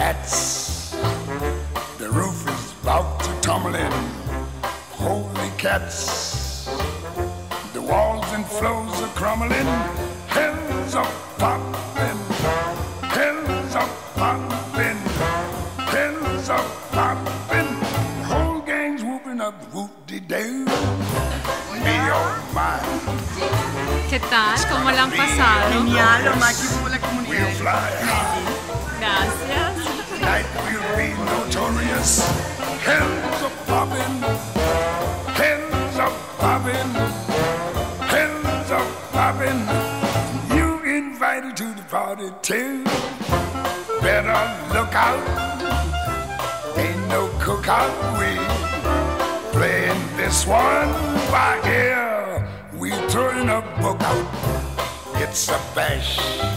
cats. The roof is about to tumble in. Holy cats. The walls and floors are crumbling. Hell's a poppin'. Hell's a poppin'. Hell's a poppin'. The whole gang's whooping up whoop-de-doo. Me oh my. ¿Qué tal? ¿Cómo la han pasado? Genial, lo máximo por la comunidad. We'll fly high. Gracias. Tonight we'll be notorious. Hell's a poppin'. Hell's a poppin'. Hell's a poppin'. You invited to the party too. Better look out. Ain't no cookout. We playing this one by ear. We throwing a book out. It's a bash.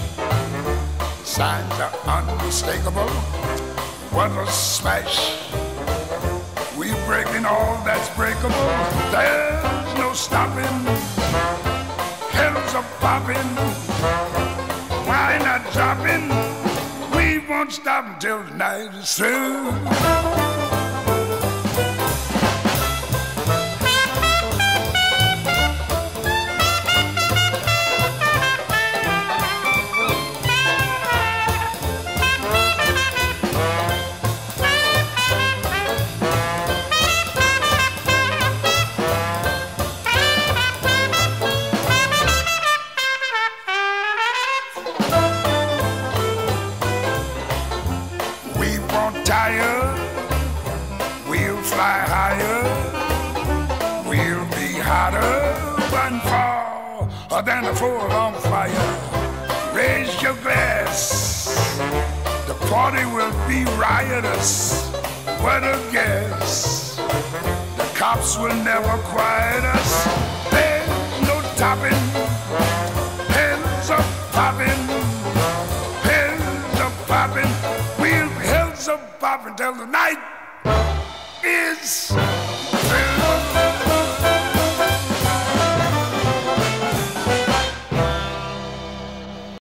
Signs are unmistakable. What a smash. We breaking all that's breakable. There's no stopping. Hell's a popping. Why not dropping? We won't stop until the night is through. Tired, we'll fly higher, we'll be hotter and fall than a full on fire. Raise your glass, the party will be riotous. What a guess, the cops will never quiet us. There's no topping, heads are popping, heads are popping. We'll be heads are popping till the night is